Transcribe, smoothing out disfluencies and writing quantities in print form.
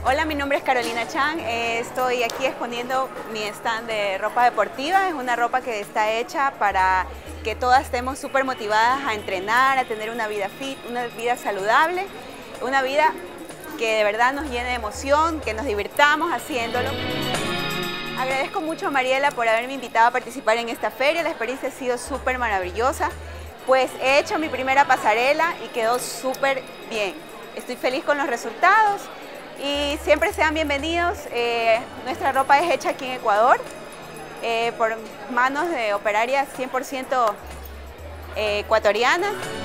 Hola, mi nombre es Carolina Chan, estoy aquí exponiendo mi stand de ropa deportiva. Es una ropa que está hecha para que todas estemos súper motivadas a entrenar, a tener una vida fit, una vida saludable, una vida que de verdad nos llene de emoción, que nos divirtamos haciéndolo. Agradezco mucho a Mariela por haberme invitado a participar en esta feria. La experiencia ha sido súper maravillosa, pues he hecho mi primera pasarela y quedó súper bien. Estoy feliz con los resultados y siempre sean bienvenidos. Nuestra ropa es hecha aquí en Ecuador por manos de operarias 100% ecuatorianas.